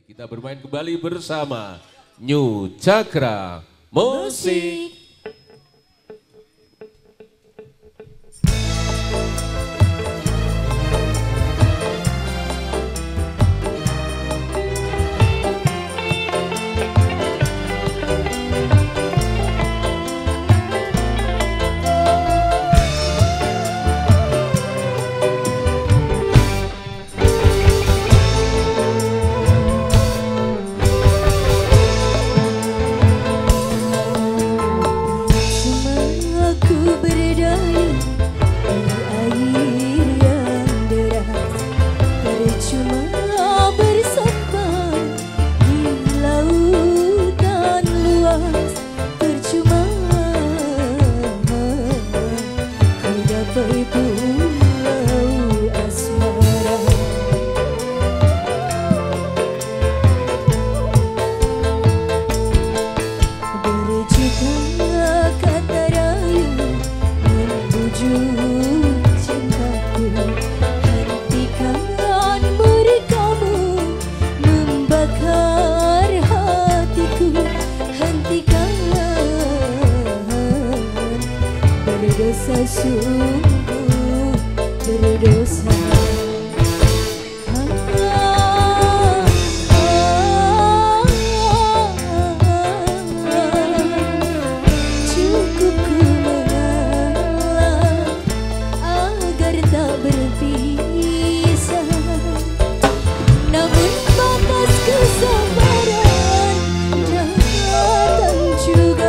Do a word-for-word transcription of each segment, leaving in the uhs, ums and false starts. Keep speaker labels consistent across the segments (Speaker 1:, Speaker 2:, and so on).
Speaker 1: kita bermain kembali bersama New Cakra Musik.
Speaker 2: Berdosa sungguh berdosa. Cukup ku mengalah agar tak berpisah, namun batas kesabaran datang juga.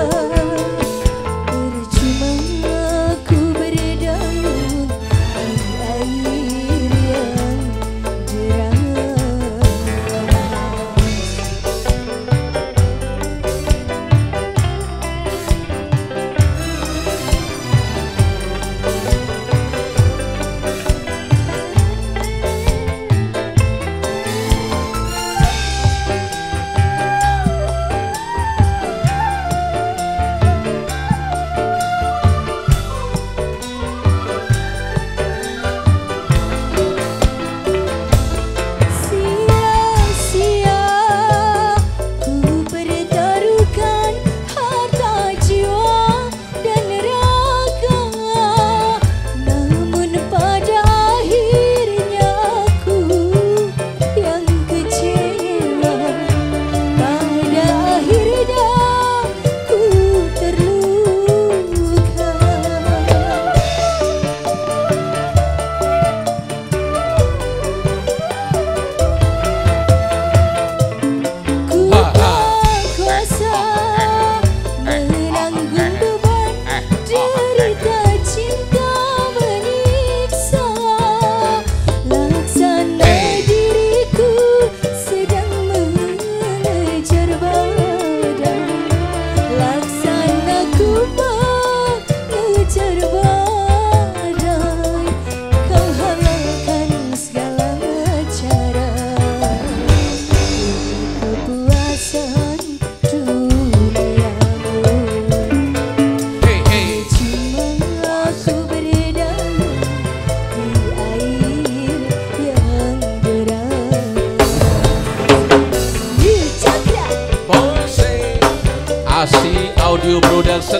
Speaker 1: Audio Production,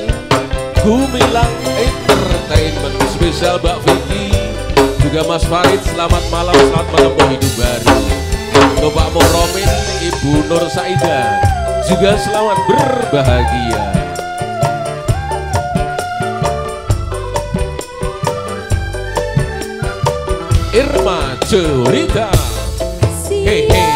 Speaker 1: Gumilang Entertainment, spesial Mbak Vicky, juga Mas Farid, selamat malam, selamat menempuh hidup baru. Untuk Pak Muhromin, Ibu Nur Saidah, juga selamat berbahagia. Irma Cerita, hehe.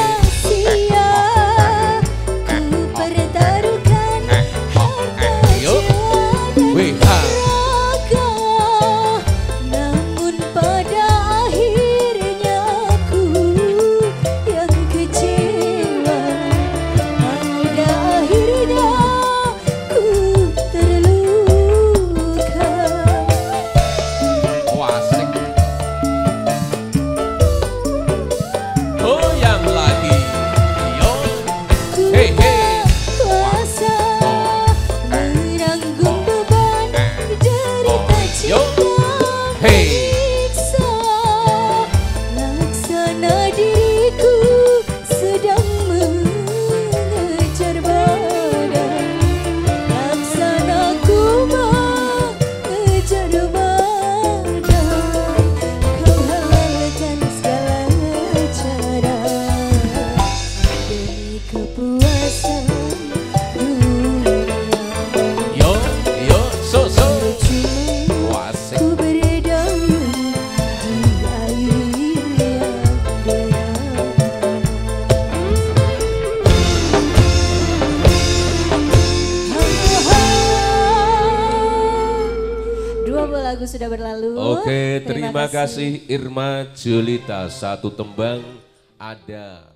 Speaker 1: Oh yang lain
Speaker 2: lagu sudah berlalu.
Speaker 1: Oke, terima, terima kasih. kasih Irma Julita, satu tembang ada.